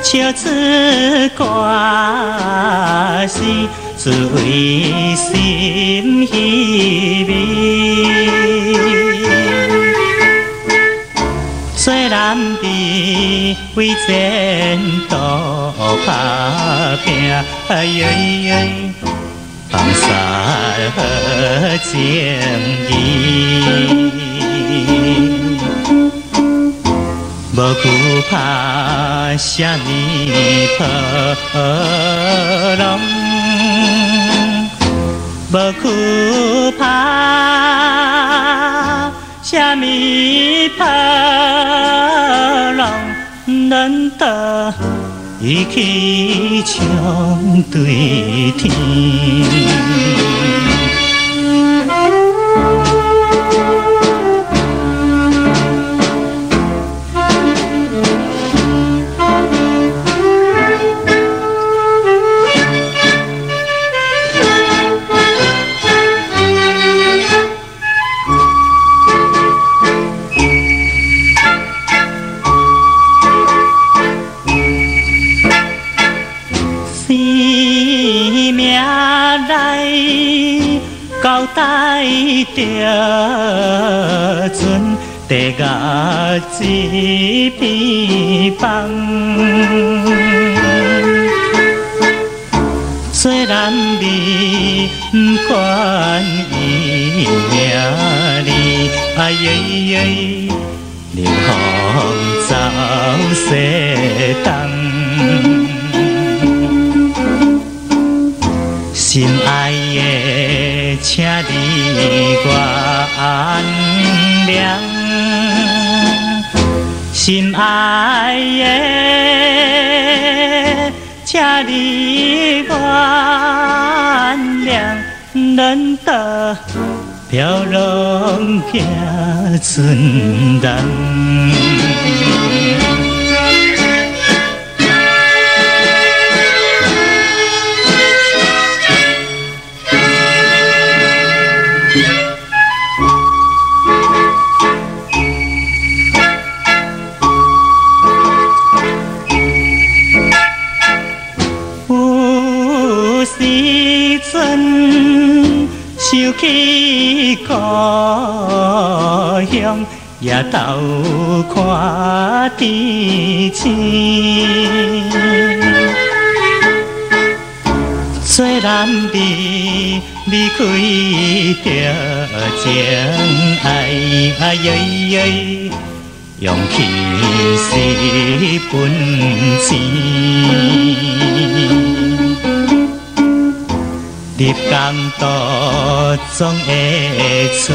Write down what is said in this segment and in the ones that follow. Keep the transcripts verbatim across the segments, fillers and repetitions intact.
笑出歌词，只为心稀微。虽然伫为前途打拼，放下情义，无惧怕什么波浪，无惧怕什么波浪，咱得一起冲对天。交代着船地甲一边放，虽然你不管伊名哩，哎耶耶，日风走西东。心爱的，请你原谅；心爱的，请你原谅。咱得飘浪行船人。有时阵想起故乡，夜头看天星。虽然你离开着情爱，啊耶耶，用气是本钱。入江岛总会找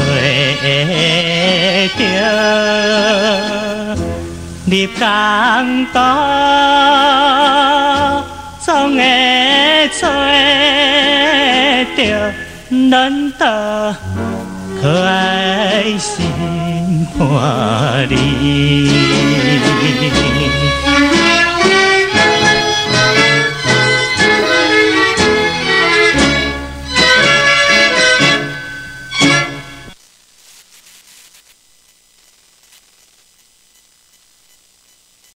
着，入江岛总会找着，咱得可爱心伴你。